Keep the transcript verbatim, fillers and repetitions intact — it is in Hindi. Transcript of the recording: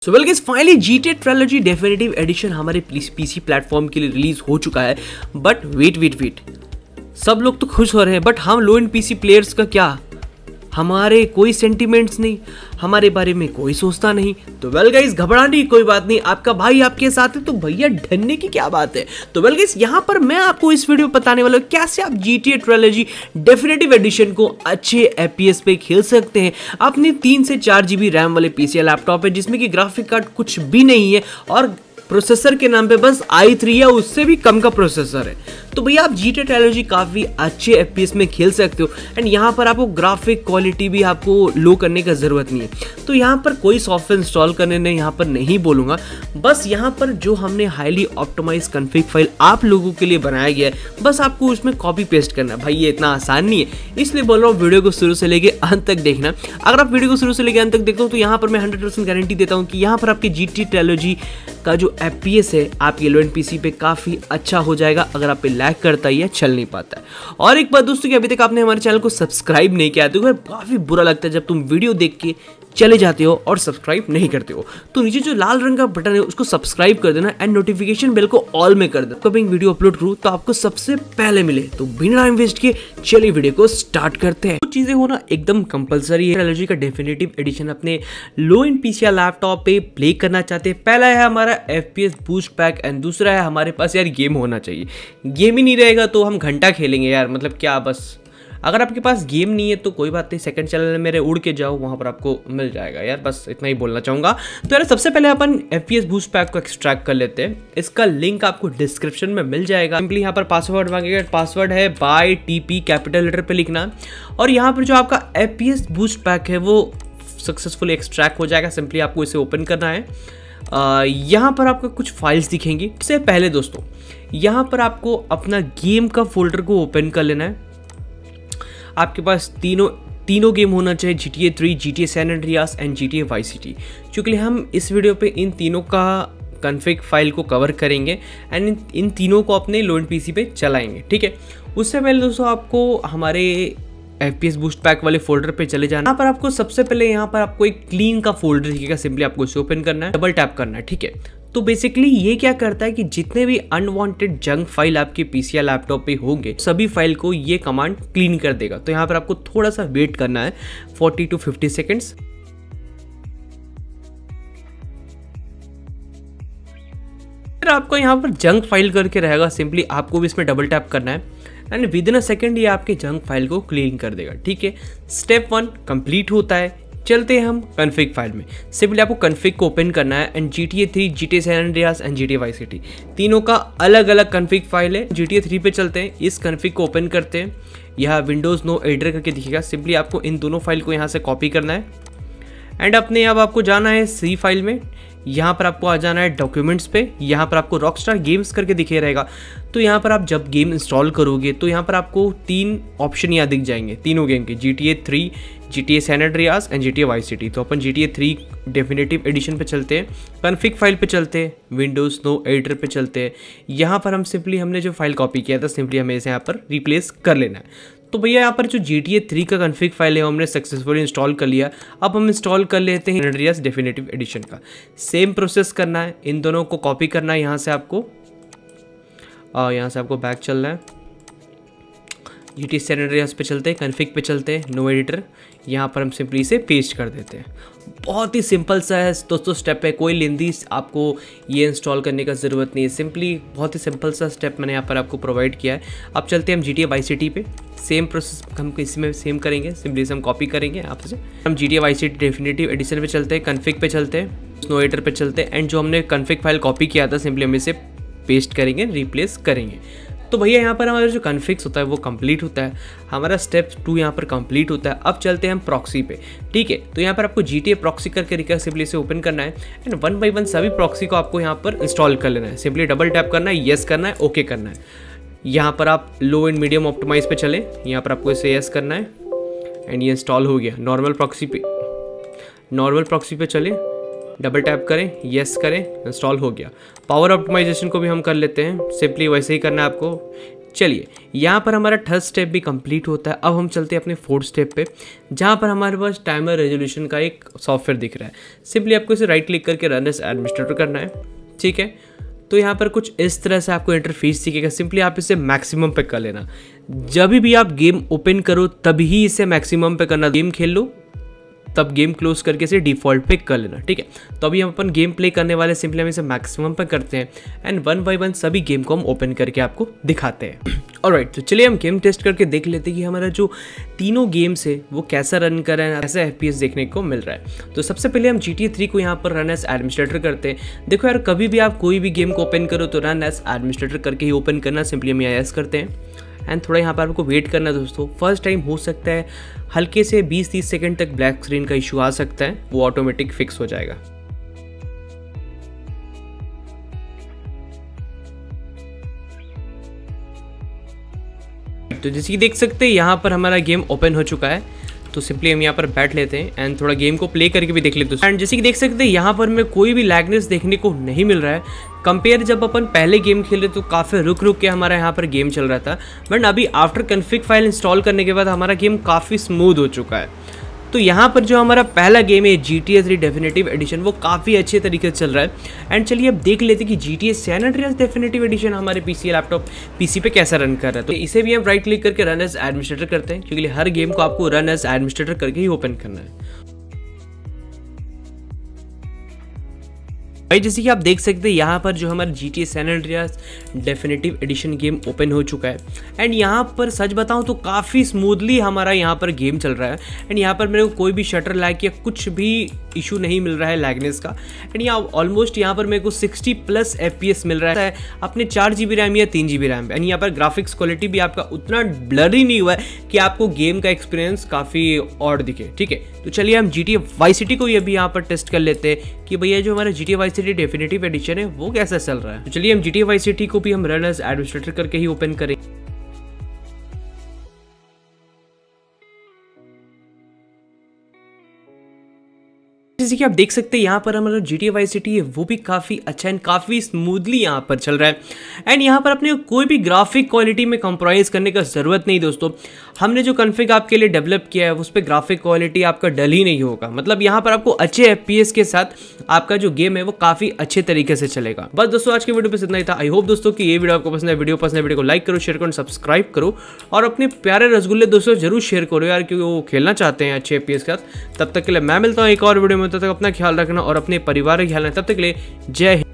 सो well guys, finally GTA trilogy definitive edition हमारे पीसी प्लेटफॉर्म के लिए रिलीज हो चुका है। बट वेट वेट वेट सब लोग तो खुश हो रहे हैं, बट हम लो एंड पीसी प्लेयर्स का क्या? हमारे कोई सेंटिमेंट्स नहीं, हमारे बारे में कोई सोचता नहीं। तो वेल गाइस, घबराने की कोई बात नहीं, आपका भाई आपके साथ है तो भैया डरने की क्या बात है। तो वेल गाइस, यहाँ पर मैं आपको इस वीडियो में बताने वाला हूँ कैसे आप जीटीए ट्रायलॉजी डेफिनेटिव एडिशन को अच्छे एफपीएस पे खेल सकते हैं अपने तीन से चार जीबी रैम वाले पीसी लैपटॉप है, जिसमें कि ग्राफिक कार्ड कुछ भी नहीं है और प्रोसेसर के नाम पे बस आई थ्री है, उससे भी कम का प्रोसेसर है। तो भैया आप जीटीए ट्रायलॉजी काफ़ी अच्छे एफपीएस में खेल सकते हो एंड यहाँ पर आपको ग्राफिक क्वालिटी भी आपको लो करने का ज़रूरत नहीं है। तो यहाँ पर कोई सॉफ्टवेयर इंस्टॉल करने ने यहाँ पर नहीं बोलूँगा, बस यहाँ पर जो हमने हाईली ऑप्टिमाइज कन्फिग फाइल आप लोगों के लिए बनाया गया है, बस आपको उसमें कॉपी पेस्ट करना है। भाई ये इतना आसान नहीं है, इसलिए बोल रहा हूँ वीडियो को शुरू से लेके अंत तक देखना। अगर आप वीडियो को शुरू से लेके अंत तक देखते हो तो यहाँ पर मैं हंड्रेड परसेंट गारंटी देता हूँ कि यहाँ पर आपकी जीटीए ट्रायलॉजी का जो एफपीएस है आपके लो एंड पीसी पे काफ़ी अच्छा हो जाएगा। अगर आप पे लैग करता ही है, चल नहीं पाता है। और एक बात दोस्तों कि अभी तक आपने हमारे चैनल को सब्सक्राइब नहीं किया तो काफ़ी बुरा लगता है जब तुम वीडियो देख के चले जाते हो और सब्सक्राइब नहीं करते हो। तो नीचे जो लाल रंग का बटन है उसको सब्सक्राइब कर देना एंड नोटिफिकेशन बेल को ऑल में कर देना। कभी वीडियो अपलोड करूँ तो आपको सबसे पहले मिले। तो बिना टाइम वेस्ट किए चलिए वीडियो को स्टार्ट करते हैं। कुछ चीजें होना एकदम कंपलसरी है। ट्रायलॉजी का डेफिनेटिव एडिशन अपने लो एंड पीसी लैपटॉप पे प्ले करना चाहते हैं। पहला है हमारा एफपीएस बूस्ट पैक एंड दूसरा है हमारे पास यार गेम होना चाहिए। गेम ही नहीं रहेगा तो हम घंटा खेलेंगे यार, मतलब क्या। बस अगर आपके पास गेम नहीं है तो कोई बात नहीं, सेकंड चैनल में मेरे उड़ के जाओ, वहाँ पर आपको मिल जाएगा यार। बस इतना ही बोलना चाहूँगा। तो यार सबसे पहले अपन एफपीएस बूस्ट पैक को एक्सट्रैक्ट कर लेते हैं। इसका लिंक आपको डिस्क्रिप्शन में मिल जाएगा। सिंपली यहाँ पर पासवर्ड मांगेगा, पासवर्ड है बाय टीपी कैपिटल लेटर पे लिखना और यहाँ पर जो आपका एफपीएस बूस्ट पैक है वो सक्सेसफुली एक्सट्रैक्ट हो जाएगा। सिंपली आपको इसे ओपन करना है। Uh, यहाँ पर आपको कुछ फाइल्स दिखेंगी। इससे पहले दोस्तों यहाँ पर आपको अपना गेम का फोल्डर को ओपन कर लेना है। आपके पास तीनों तीनों गेम होना चाहिए, GTA three, GTA San Andreas and GTA Vice City. क्योंकि हम इस वीडियो पे इन तीनों का कन्फिग फाइल को कवर करेंगे एंड इन, इन तीनों को अपने लो एंड पीसी पे चलाएंगे, ठीक है। उससे पहले दोस्तों आपको हमारे एफपीएस बूस्ट पैक वाले फोल्डर पे चले जाना। यहाँ पर आपको सबसे पहले यहाँ पर आपको एक क्लीन का फोल्डर दिखेगा। सिंपली आपको इसे ओपन करना है, डबल टैप करना है, ठीक है। तो बेसिकली ये क्या करता है कि जितने भी अनवांटेड जंक फाइल आपके पीसी या लैपटॉप पे होंगे सभी फाइल को ये कमांड क्लीन कर देगा। तो यहाँ पर आपको थोड़ा सा वेट करना है फोर्टी टू फिफ्टी सेकेंड्स। फिर आपको यहाँ पर जंक फाइल करके रहेगा, सिंपली आपको भी इसमें डबल टैप करना है and within a second ये आपके जंक फाइल को क्लीन कर देगा, ठीक है। स्टेप वन कंप्लीट होता है। चलते हैं हम कन्फिग फाइल में। सिंपली आपको कन्फिग को ओपन करना है and GTA three, GTA San Andreas and GTA Vice City तीनों का अलग अलग कन्फिग फाइल है। जीटीए थ्री पे चलते हैं, इस कन्फिग को ओपन करते हैं। यहाँ विंडोज़ नो एडिटर करके दिखेगा। सिंपली आपको इन दोनों फाइल को यहाँ से कॉपी करना है एंड अपने अब आपको जाना है सी फाइल में। यहाँ पर आपको आ जाना है डॉक्यूमेंट्स पे। यहाँ पर आपको रॉकस्टार गेम्स करके दिखे रहेगा। तो यहाँ पर आप जब गेम इंस्टॉल करोगे तो यहाँ पर आपको तीन ऑप्शन यहाँ दिख जाएंगे तीनों गेम के, GTA three, GTA San Andreas and GTA Vice City. तो अपन जीटीए थ्री डेफिनेटिव एडिशन पे चलते हैं, कन्फिग फाइल पे चलते हैं, विंडोज़ नो एडिटर पे चलते हैं। यहाँ पर हम सिंपली हमने जो फाइल कॉपी किया था सिंपली हमें इसे यहाँ पर रिप्लेस कर लेना है। तो भैया यहाँ पर जो जीटीए थ्री का कन्फिग फाइल है हमने सक्सेसफुली इंस्टॉल कर लिया। अब हम इंस्टॉल कर लेते हैं एंड्रियास डेफिनेटिव एडिशन का। सेम प्रोसेस करना है, इन दोनों को कॉपी करना है। यहाँ से आपको यहाँ से आपको बैक चलना है, जीटीए सैन एंड्रियास पे चलते हैं, कन्फिग पे चलते हैं, नो एडिटर। यहाँ पर हम सिंपली इसे पेस्ट कर देते हैं। बहुत ही सिंपल सा है दोस्तों स्टेप है, कोई लेंदी आपको ये इंस्टॉल करने का ज़रूरत नहीं है। सिंपली बहुत ही सिंपल सा स्टेप मैंने यहाँ पर आपको प्रोवाइड किया है। अब चलते हैं हम जीटीए वाइस सिटी पे। सेम प्रोसेस हम इसमें सेम करेंगे, सिंपली से हम कॉपी करेंगे आपसे। हम GTA Vice City definitive edition पे चलते हैं, कन्फिग पे चलते हैं, नो एडिटर पे चलते हैं एंड जो हमने कन्फिग फाइल कॉपी किया था सिंपली हम इसे पेस्ट करेंगे, रिप्लेस करेंगे। तो भैया यहाँ पर हमारा जो कन्फिग्स होता है वो कंप्लीट होता है, हमारा स्टेप टू यहाँ पर कंप्लीट होता है। अब चलते हैं हम प्रॉक्सी पे, ठीक है। तो यहाँ पर आपको जीटीए प्रॉक्सी करके रिका सिंपली से ओपन करना है एंड वन बाय वन सभी प्रॉक्सी को आपको यहाँ पर इंस्टॉल कर लेना है। सिंपली डबल टैप करना है, येस करना है, ओके करना है। यहाँ पर आप लो एंड मीडियम ऑप्टिमाइज पे चले, यहाँ पर आपको इसे येस करना है एंड ये इंस्टॉल हो गया। नॉर्मल प्रॉक्सी पे नॉर्मल प्रॉक्सी पे चले, डबल टैप करें, येस करें, इंस्टॉल हो गया। पावर ऑप्टिमाइजेशन को भी हम कर लेते हैं, सिंपली वैसे ही करना है आपको। चलिए यहाँ पर हमारा थर्ड स्टेप भी कंप्लीट होता है। अब हम चलते हैं अपने फोर्थ स्टेप पे, जहाँ पर हमारे पास टाइमर रेजोल्यूशन का एक सॉफ्टवेयर दिख रहा है। सिंपली आपको इसे राइट क्लिक करके रन एज एडमिनिस्ट्रेटर करना है, ठीक है। तो यहाँ पर कुछ इस तरह से आपको इंटरफेस दिखेगा। सिंपली आप इसे मैक्सिमम पे कर लेना। जब भी आप गेम ओपन करो तभी इसे मैक्सिमम पे करना। गेम खेल लो तब गेम क्लोज करके इसे डिफ़ॉल्ट पे कर लेना, ठीक है। तो अभी हम अपन गेम प्ले करने वाले, सिंपली हम इसे मैक्सिमम पे करते हैं एंड वन बाय वन सभी गेम को हम ओपन करके आपको दिखाते हैं। ऑलराइट, तो चलिए हम गेम टेस्ट करके देख लेते हैं कि हमारा जो तीनों गेम्स है वो कैसा रन कर रहा है, कैसा एफपीएस देखने को मिल रहा है। तो सबसे पहले हम जी टी ए थ्री को यहाँ पर रन एज एडमिनिस्ट्रेटर करते हैं। देखो यार, कभी भी आप कोई भी गेम को ओपन करो तो रन एज एडमिनिस्ट्रेटर करके ही ओपन करना। सिंपली हम यस करते हैं एंड थोड़ा यहाँ पर आपको वेट करना है दोस्तों। फर्स्ट टाइम हो सकता है हल्के से बीस तीस सेकंड तक ब्लैक स्क्रीन का इशू आ सकता है, वो ऑटोमेटिक फिक्स हो जाएगा। तो जैसे कि देख सकते हैं यहाँ पर हमारा गेम ओपन हो चुका है। तो सिंपली हम यहाँ पर बैठ लेते हैं एंड थोड़ा गेम को प्ले करके भी देख लेते हैं। एंड जैसे कि देख सकते हैं यहाँ पर हमें कोई भी लैगनेस देखने को नहीं मिल रहा है। कंपेयर जब अपन पहले गेम खेले तो काफ़ी रुक रुक के हमारा यहाँ पर गेम चल रहा था, बट अभी आफ्टर कन्फिग फाइल इंस्टॉल करने के बाद हमारा गेम काफ़ी स्मूथ हो चुका है। तो यहाँ पर जो हमारा पहला गेम है G T A three definitive edition, वो काफ़ी अच्छे तरीके से चल रहा है। एंड चलिए अब देख लेते हैं कि G T A San Andreas definitive edition हमारे पीसी लैपटॉप पीसी पे कैसा रन कर रहा है। तो इसे भी हम राइट क्लिक करके रन एज एडमिनिस्ट्रेटर करते हैं, क्योंकि हर गेम को आपको रन एज एडमिनिस्ट्रेटर करके ही ओपन करना है। भाई जैसे कि आप देख सकते हैं यहाँ पर जो हमारा G T A San Andreas definitive edition game open हो चुका है। एंड यहाँ पर सच बताऊँ तो काफ़ी स्मूथली हमारा यहाँ पर गेम चल रहा है। एंड यहाँ पर मेरे को कोई भी शटर लैग या कुछ भी इशू नहीं मिल रहा है लैगनेस का। एंड यहाँ ऑलमोस्ट यहाँ पर मेरे को sixty plus F P S मिल रहा है अपने चार जी बी रैम या तीन जी बी रैम। एंड यहाँ पर ग्राफिक्स क्वालिटी भी आपका उतना ब्लरी नहीं हुआ है कि आपको गेम का एक्सपीरियंस काफ़ी ऑड दिखे, ठीक है। तो चलिए हम G T A Vice City को ये भी यहाँ पर टेस्ट कर लेते हैं कि भैया जो हमारा G T A Vice City definitive edition है वो कैसा चल रहा है। तो चलिए हम G T A Vice City को भी हम रन एज एडमिनिस्ट्रेटर करके ही ओपन करें। जैसे कि आप देख सकते हैं यहाँ पर हमारा G T A Vice City है वो भी काफ़ी अच्छा एंड काफ़ी स्मूथली यहाँ पर चल रहा है। एंड यहाँ पर अपने कोई भी ग्राफिक क्वालिटी में कंप्रोमाइज़ करने का ज़रूरत नहीं दोस्तों। हमने जो कॉन्फ़िग आपके लिए डेवलप किया है उस पर ग्राफिक क्वालिटी आपका डल ही नहीं होगा। मतलब यहाँ पर आपको अच्छे एफ पी एस के साथ आपका जो गेम है वो काफ़ी अच्छे तरीके से चलेगा। बस दोस्तों आज के वीडियो पर इतना ही था। आई होप दोस्तों कि ये वीडियो आपको पसंद है। वीडियो पसंद है वीडियो को लाइक करो, शेयर करो, सब्सक्राइब करो और अपने प्यारे रसगुल्ले दोस्तों जरूर शेयर करो यार, क्योंकि वो खेलना चाहते हैं अच्छे एफ पी एस के साथ। तब तक के लिए मैं मिलता हूँ एक और वीडियो में, तब तक अपना ख्याल रखना और अपने परिवार का ख्याल रखना। तब तक के लिए जय हिंद।